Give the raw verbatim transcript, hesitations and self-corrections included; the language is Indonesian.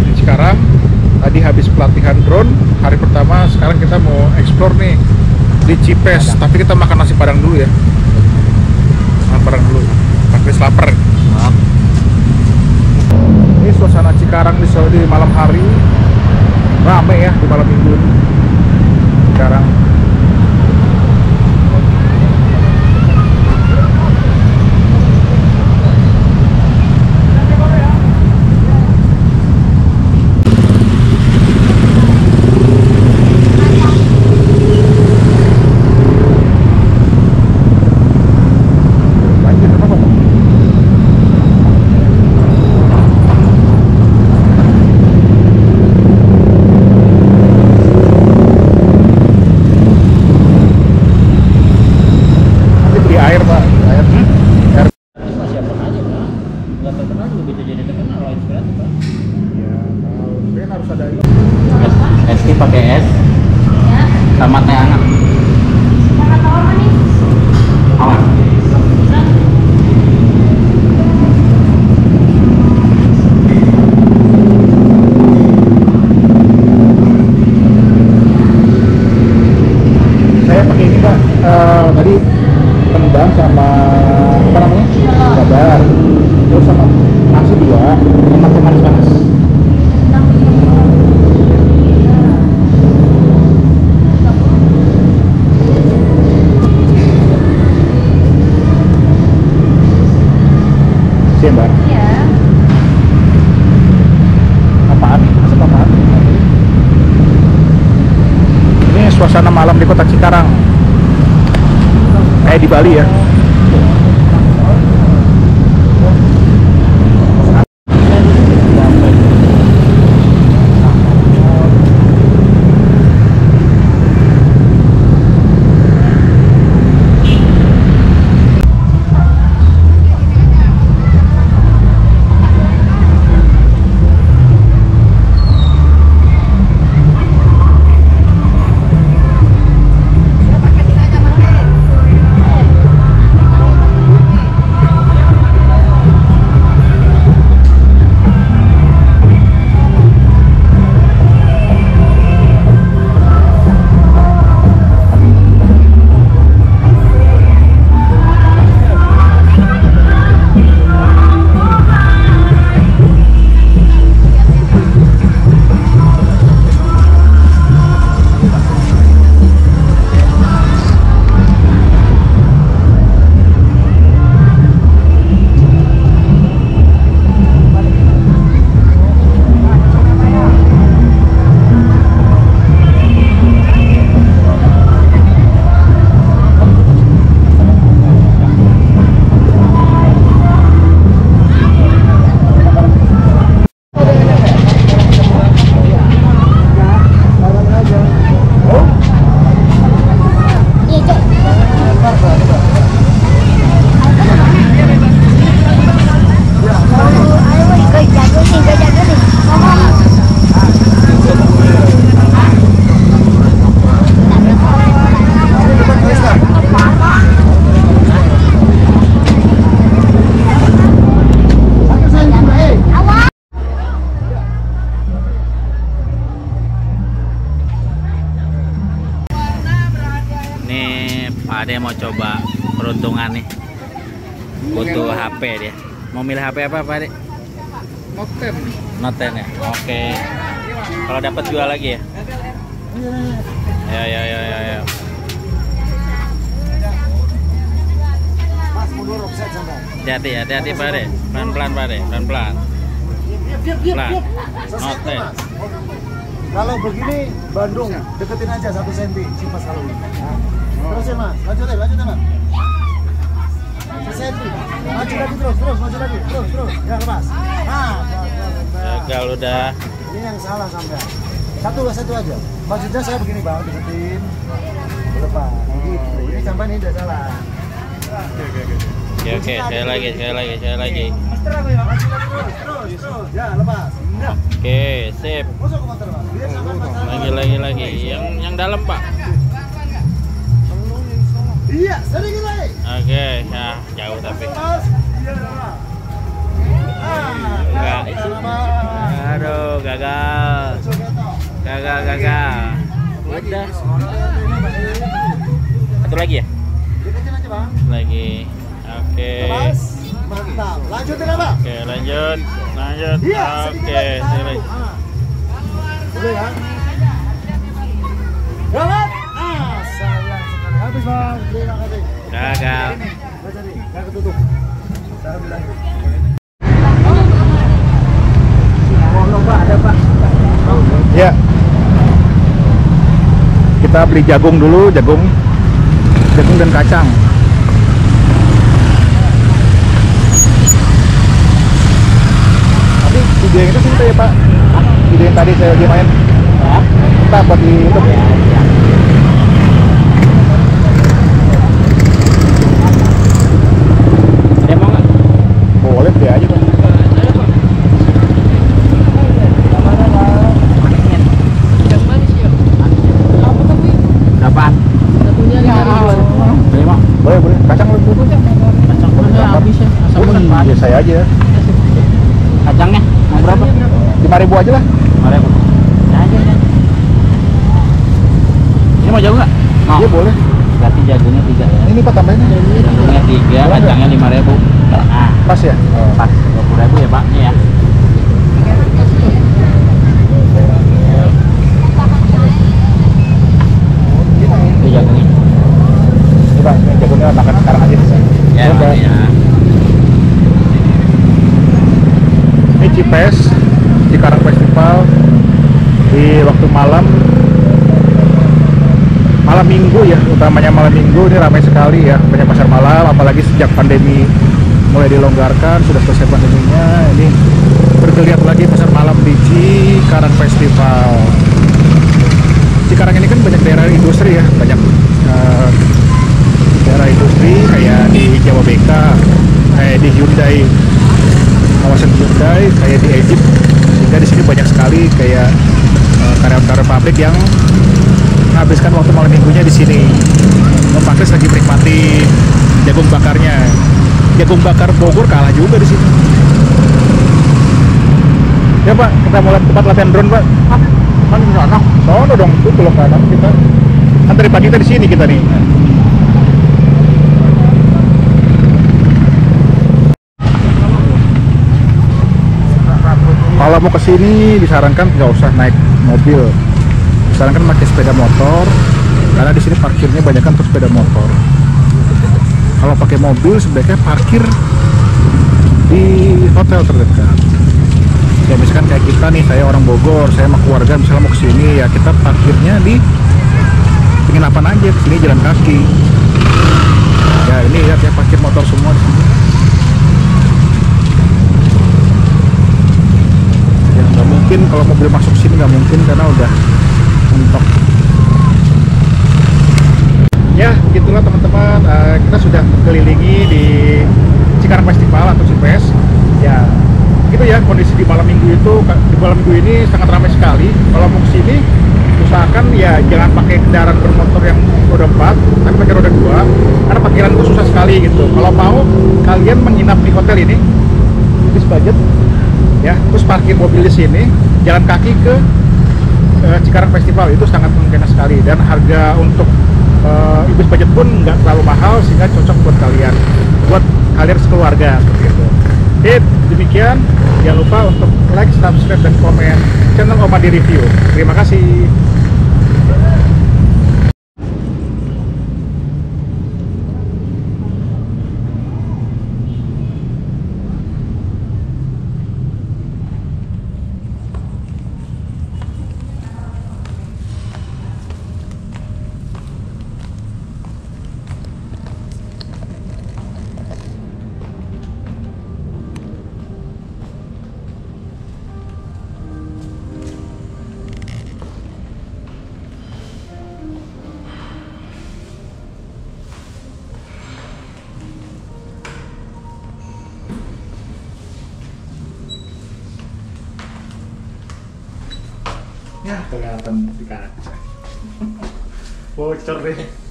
di Cikarang. Tadi habis pelatihan drone hari pertama, sekarang kita mau explore nih di Cipes. Tapi kita makan nasi padang dulu ya. Makan padang dulu. Pakai lapar. Ini suasana Cikarang di, di malam hari. Rame ya di malam minggu ini. Cikarang. Pakai es ya. Sama teh hangat. Sama tawar manis. Tawar. Saya pakai ini Pak, uh, tadi rendang sama apa namanya? Dadar. Terus sama nasi dua, sama teh manis panas. Ya, Mbak? Iya. Apaan? Asap apaan? Ini suasana malam di kota Cikarang. Kayak di Bali ya. Pak Ade mau coba peruntungan nih, butuh H P dia. Mau milih H P apa Pak Ade? Note ten. Note ten ya. Oke. Kalau dapat jual lagi ya? Ya ya ya ya. ya. Hati-hati ya, hati-hati Pak Ade. Pelan-pelan Pak Ade, pelan-pelan. Pelan. Note ten. Kalau begini Bandung deketin aja satu senti Cipas kalau ini. Terus ya Mas, lanjut deh, lanjut deh Mas. Satu senti, maju lagi terus, terus maju lagi, terus terus, ya lepas. Nah, gagal udah. Ini yang salah sampai. Satu satu aja. Maksudnya saya begini bang, deketin, lepas. Gitu. Ini sampai ini udah salah. Oke oke oke. Oke oke, saya lagi, saya lagi, saya lagi. Terus terus terus, ya lepas. Oke, sip. Lagi lagi lagi. Yang yang dalam Pak. Iya, sedikit lagi. Oke, ya jauh tapi. Enggak itu. Aduh, gagal. Gagal, gagal. Udah. Satu lagi ya? Deketin aja bang. Lagi. Oke. Mas, mantap. Lanjutin ya bang. Oke, lanjut. Lanjut. Iya, Oke, sini. Boleh ya? Jalan. Ah, sayang sekali. Habis bang. Terima kasih. Gagal. Nggak jadi, nggak ketutup. Saya bilang. Ya. Kita beli jagung dulu, jagung, jagung dan kacang. Tapi video yang itu sih kita ya Pak. Video yang tadi saya lagi main. Ya. Kita buat di YouTube. Ya, ya. Ada mau nggak? Boleh deh aja Pak. Dapat. Lima. Boleh boleh. Kacang boleh dulu. Kacang udah habis ya. Asam Ya saya aja. Kacangnya mau berapa? Lima ribu aja lah. Mari aku. Ya aja ya. Ini mau jauh nggak? Mau. Iya boleh. Berarti jagungnya tiga ya. Ini Pak tambahin. Jagungnya tiga, kacangnya lima ribu. Nah, Pas ya. Oh. pas dua puluh ribu ya Pak. Ini ya. Itu jagungnya. Ini Pak, ini jagungnya makan sekarang aja. Ya, Udah. ya. Ini Cipes Cikarang Festival di waktu malam malam minggu ya, utamanya malam minggu ini ramai sekali ya, banyak pasar malam, apalagi sejak pandemi mulai dilonggarkan, sudah selesai pandeminya, ini bergeliat lagi pasar malam di Cikarang Festival. Cikarang ini kan banyak daerah industri ya, banyak uh, daerah industri kayak di Jawa B K, kayak di Hyundai, kawasan Hyundai, kayak di Egypt, sehingga di sini banyak sekali kayak uh, karyawan-karyawan pabrik yang menghabiskan waktu malam minggunya di sini. Om Pakris lagi menikmati jagung bakarnya. Jagung bakar Bogor kalah juga di sini. Ya Pak, kita mulai tempat latihan drone Pak. Ah, kan di sana. Sono dong, itu belum kanan kita. Kan dari pagi kita di sini kita nih. Kalau mau ke sini disarankan nggak usah naik mobil, disarankan pakai sepeda motor, karena di sini parkirnya banyak kan untuk sepeda motor. Kalau pakai mobil sebaiknya parkir di hotel terdekat. Ya misalkan kayak kita nih, saya orang Bogor, saya sama keluarga misalnya mau ke sini, ya kita parkirnya di penginapan aja, sini jalan kaki. Ya ini lihat ya, parkir motor semua di sini. Ya nggak mungkin kalau mobil masuk sini, nggak mungkin karena udah mentok. Ya gitulah teman-teman, uh, kita sudah kelilingi di Cikarang Festival atau Cipes. Ya gitu ya, kondisi di malam minggu itu, di malam minggu ini sangat ramai sekali. Kalau mau kesini usahakan ya jangan pakai kendaraan bermotor yang roda empat, tapi pakai roda dua, karena parkiran itu susah sekali gitu. Kalau mau kalian menginap di hotel ini, bis budget ya, terus parkir mobil di sini, jalan kaki ke uh, Cikarang Festival, itu sangat mungkin sekali, dan harga untuk uh, ibis budget pun nggak terlalu mahal, sehingga cocok buat kalian, buat kalian sekeluarga seperti itu. Oke, demikian. Jangan lupa untuk like, subscribe, dan komen channel Omadi Review. Terima kasih. Ya kelihatan di kaca bocor deh.